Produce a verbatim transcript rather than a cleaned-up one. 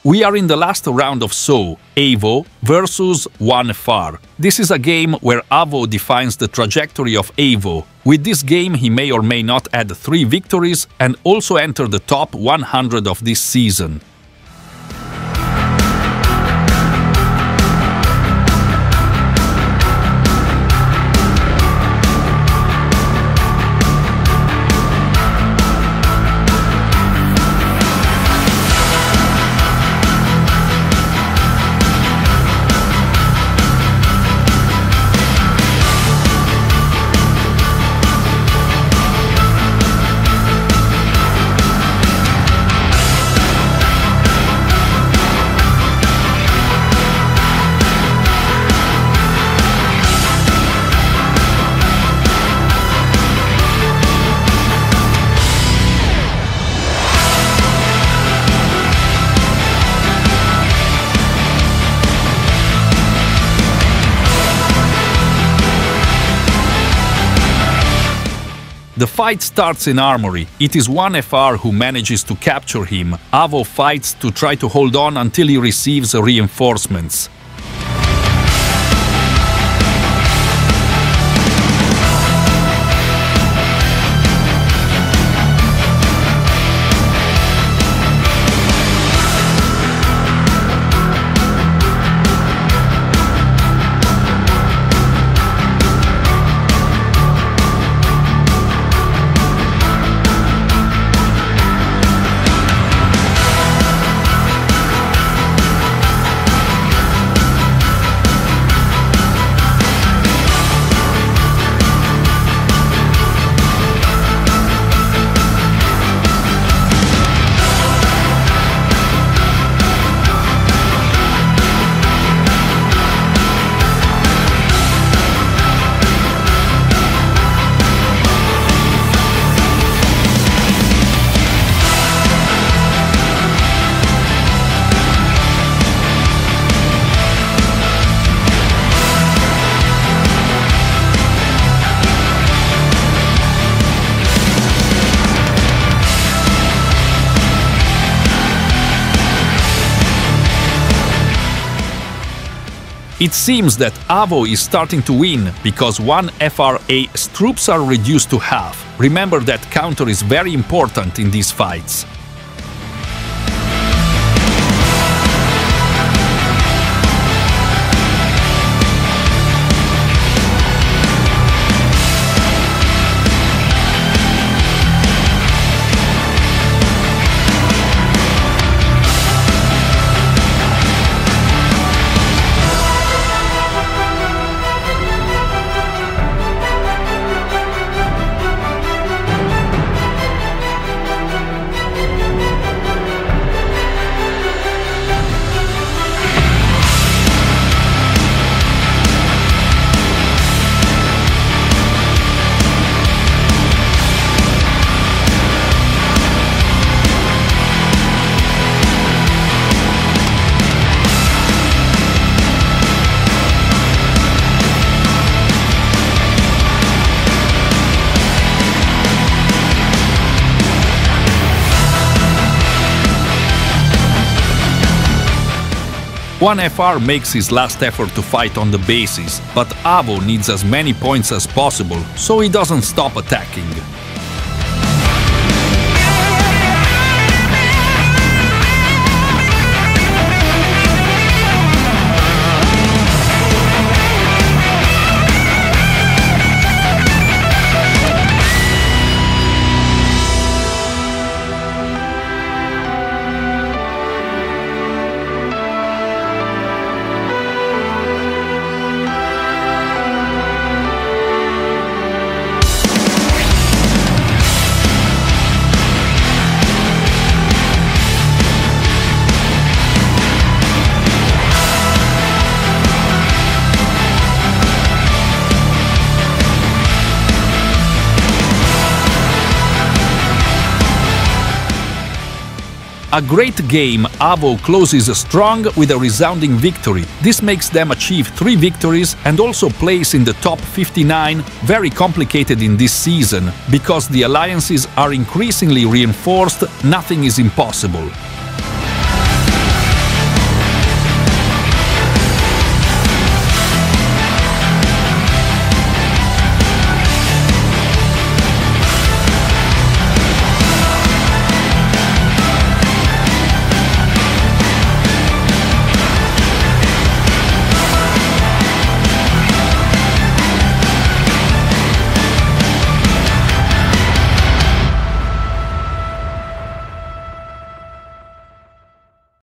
We are in the last round of S O, A V O versus one F R. This is a game where A V O defines the trajectory of A V O. With this game he may or may not add three victories and also enter the top one hundred of this season. The fight starts in Armory. It is one F R who manages to capture him. A V O fights to try to hold on until he receives reinforcements. It seems that A V O is starting to win, because one F R A's troops are reduced to half. Remember that counter is very important in these fights. One F R makes his last effort to fight on the bases, but A V O needs as many points as possible, so he doesn't stop attacking. A great game, A V O closes strong with a resounding victory. This makes them achieve three victories and also place in the top fifty-nine, very complicated in this season. Because the alliances are increasingly reinforced, nothing is impossible.